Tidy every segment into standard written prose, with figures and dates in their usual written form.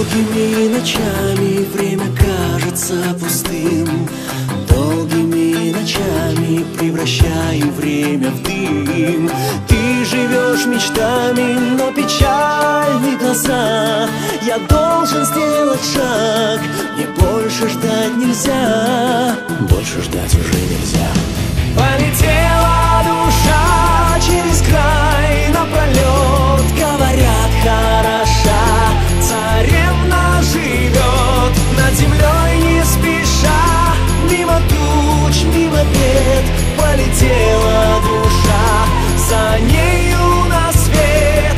Долгими ночами время кажется пустым, долгими ночами превращаю время в дым. Ты живешь мечтами, но печальны глаза. Я должен сделать шаг, мне больше ждать нельзя. Больше ждать уже нельзя. Полетела душа через край напролет. Говорят, хороша царевна живет над землей не спеша. Мимо туч, мимо бед полетела душа, за нею на свет.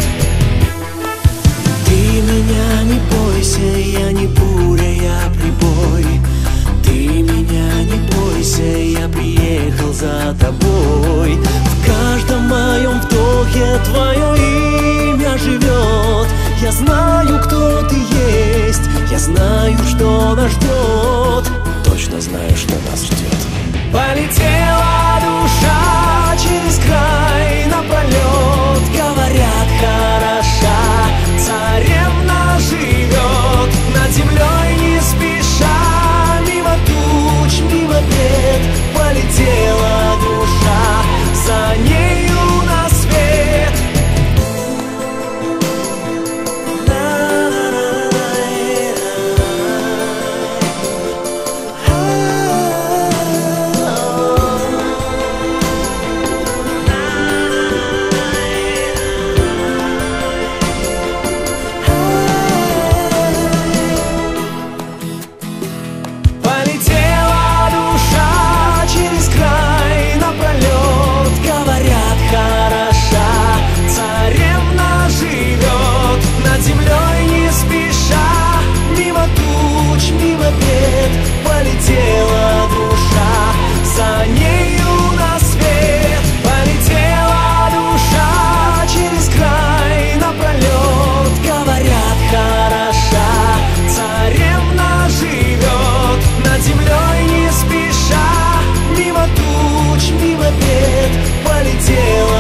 Ты меня не бойся, я не буря, я прибой. Ты меня не бойся, я приехал за тобой. В каждом моем вдохе твое имя живет. Я знаю, кто ты есть, я знаю, что нас ждет. Точно знаю, что нас ждет. Полетела душа через край напролет. Говорят, хороша царевна живет над землей не спеша. Мимо туч, мимо бед полетела душа, за нею на свет. Полетела душа, за нею на свет. Полетела душа через край напролет. Говорят, хороша царевна живет над землей не спеша. Мимо туч, мимо бед полетела